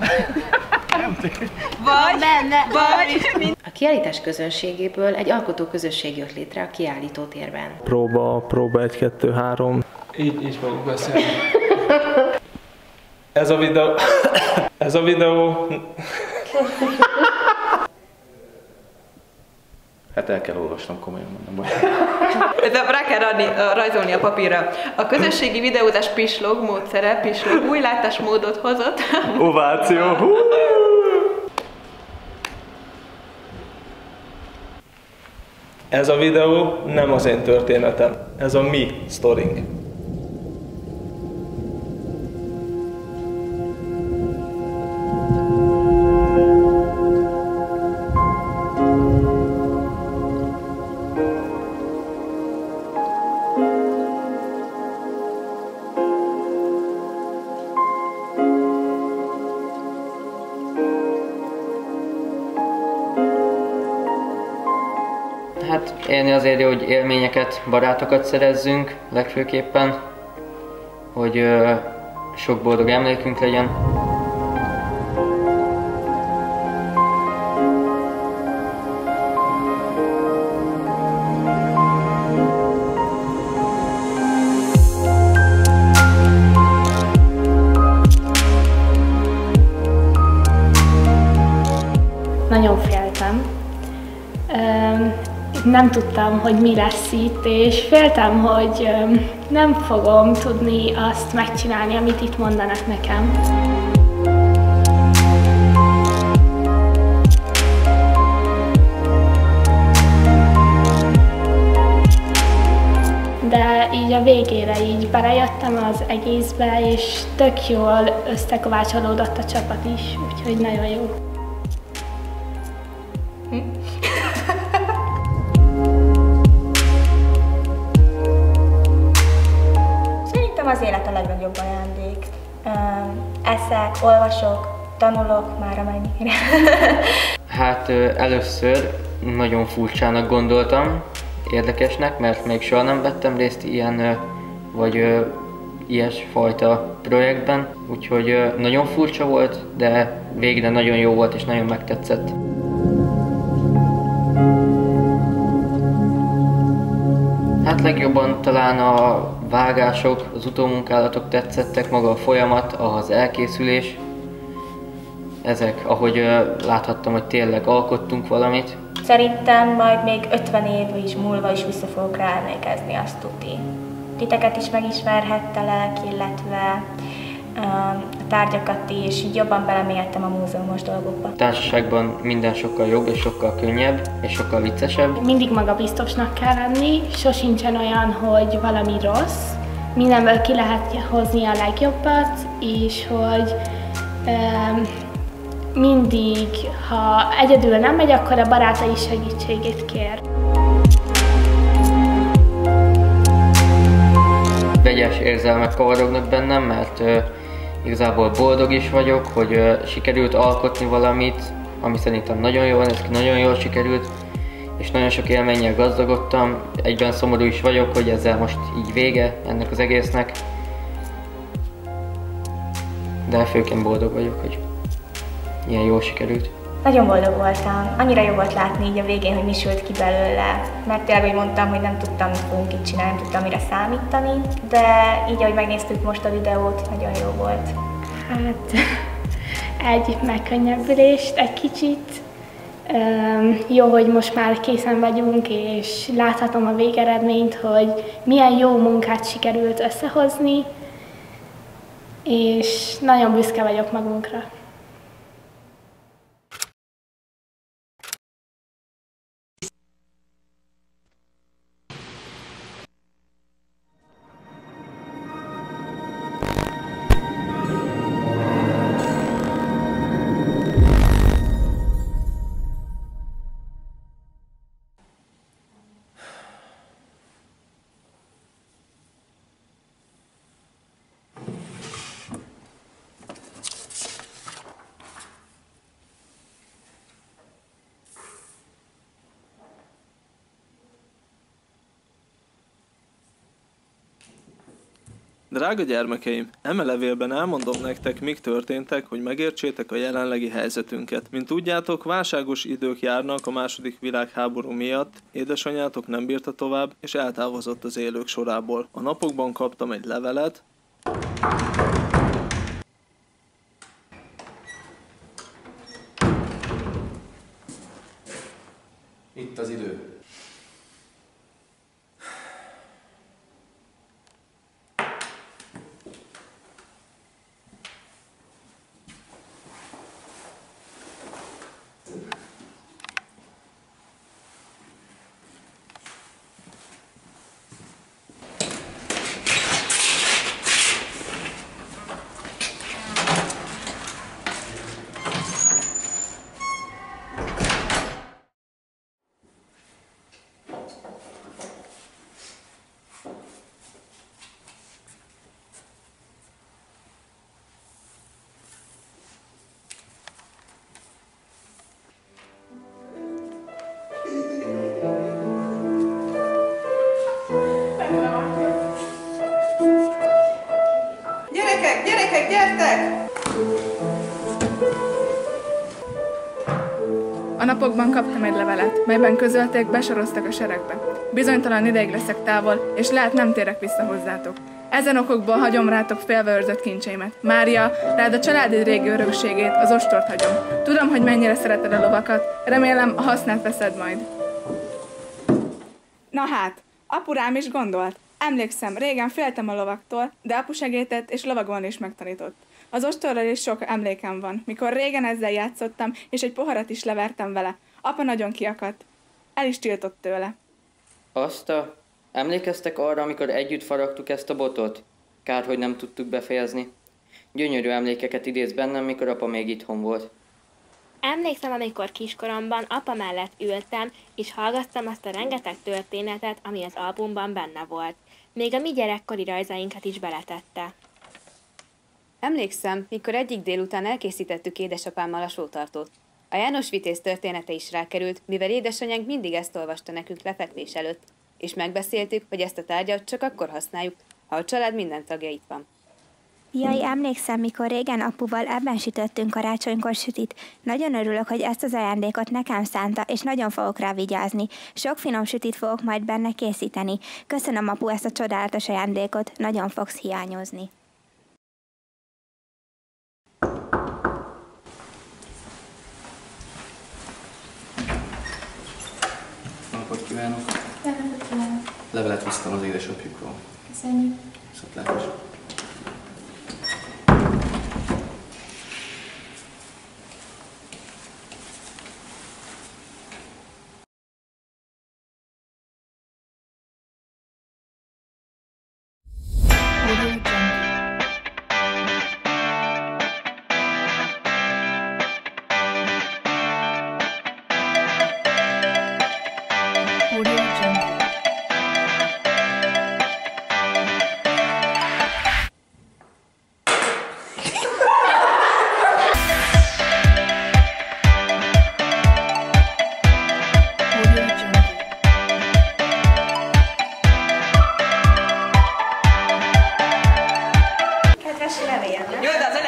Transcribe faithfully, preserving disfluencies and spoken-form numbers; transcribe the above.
Vagy, benne, vagy. A kiállítás közönségéből egy alkotó közösség jött létre a kiállító térben. Próba, próba egy, kettő, három. Így, így fogunk beszélni. Ez a videó... Ez a videó... Hát el kell olvasnom, komolyan mondom. Rá kell adni, rajzolni a papírra. A közösségi videózás pislog módszere, pislog új látásmódot hozott. Ováció! Ez a videó nem az én történetem, ez a mi sztorink. Hát élni azért jó, hogy élményeket, barátokat szerezzünk legfőképpen, hogy ö, sok boldog emlékünk legyen. Nagyon féltem. Nem tudtam, hogy mi lesz itt, és féltem, hogy nem fogom tudni azt megcsinálni, amit itt mondanak nekem. De így a végére így belejöttem az egészbe, és tök jól összekovácsolódott a csapat is, úgyhogy nagyon jó. Hm? Az élet a legnagyobb ajándék. Eszek, olvasok, tanulok, már amennyire. Hát először nagyon furcsának gondoltam, érdekesnek, mert még soha nem vettem részt ilyen vagy ilyesfajta projektben, úgyhogy nagyon furcsa volt, de végre nagyon jó volt és nagyon megtetszett. Hát legjobban talán a vágások, az utómunkálatok tetszettek, maga a folyamat, az elkészülés. Ezek, ahogy uh, láthattam, hogy tényleg alkottunk valamit. Szerintem majd még ötven év is múlva is vissza fogok rá emlékezni, azt tuti. Titeket is megismerhettelek, illetve um, a tárgyakat is, így jobban belemélyedtem a múzeumos dolgokba. A társaságban minden sokkal jobb és sokkal könnyebb és sokkal viccesebb. Mindig magabiztosnak kell lenni, sosincsen olyan, hogy valami rossz. Mindenből ki lehet hozni a legjobbat, és hogy um, mindig, ha egyedül nem megy, akkor a barátai segítségét kér. Vegyes érzelmek kavarognak bennem, mert uh, igazából boldog is vagyok, hogy uh, sikerült alkotni valamit, ami szerintem nagyon jól néz ki, nagyon jól sikerült, és nagyon sok élménnyel gazdagodtam. Egyben szomorú is vagyok, hogy ezzel most így vége ennek az egésznek, de főként boldog vagyok, hogy ilyen jól sikerült. Nagyon boldog voltam. Annyira jó volt látni így a végén, hogy mi sült ki belőle. Mert tényleg, hogy mondtam, hogy nem tudtam, mit fogunk itt csinálni, nem tudtam mire számítani, de így, ahogy megnéztük most a videót, nagyon jó volt. Hát egy megkönnyebbülést, egy kicsit. Um, jó, hogy most már készen vagyunk, és láthatom a végeredményt, hogy milyen jó munkát sikerült összehozni, és nagyon büszke vagyok magunkra. Drága gyermekeim, eme levélben elmondom nektek, mik történtek, hogy megértsétek a jelenlegi helyzetünket. Mint tudjátok, válságos idők járnak a második világháború miatt, édesanyátok nem bírta tovább, és eltávozott az élők sorából. A napokban kaptam egy levelet, itt az idő. Gyerekek, gyerekek, gyertek! A napokban kaptam egy levelet, melyben közölték, besoroztak a seregbe. Bizonytalan ideig leszek távol, és lehet nem térek vissza hozzátok. Ezen okokból hagyom rátok félve őrzött kincseimet. Mária, rád a családi régi örökségét, az ostort hagyom. Tudom, hogy mennyire szereted a lovakat, remélem a hasznát veszed majd. Na hát, apurám is gondolt. Emlékszem, régen féltem a lovaktól, de apu segített és lovagolni is megtanított. Az ostorral is sok emlékem van, mikor régen ezzel játszottam, és egy poharat is levertem vele. Apa nagyon kiakadt. El is tiltott tőle. Azt a... Emlékeztek arra, amikor együtt faragtuk ezt a botot? Kár, hogy nem tudtuk befejezni. Gyönyörű emlékeket idéz bennem, mikor apa még itthon volt. Emlékszem, amikor kiskoromban apa mellett ültem, és hallgattam azt a rengeteg történetet, ami az albumban benne volt. Még a mi gyerekkori rajzainkat is beletette. Emlékszem, mikor egyik délután elkészítettük édesapámmal a sótartót. A János Vitéz története is rákerült, mivel édesanyánk mindig ezt olvasta nekünk lefekvés előtt, és megbeszéltük, hogy ezt a tárgyat csak akkor használjuk, ha a család minden tagja itt van. Jaj, emlékszem, mikor régen apuval ebben sütöttünk karácsonykor sütit. Nagyon örülök, hogy ezt az ajándékot nekem szánta, és nagyon fogok rá vigyázni. Sok finom sütit fogok majd benne készíteni. Köszönöm, apu, ezt a csodálatos ajándékot, nagyon fogsz hiányozni. Napot kívánok! Napot kívánok! Levelet visztem az édesapjukról. Köszönjük! Viszontlátásra! Jó, de az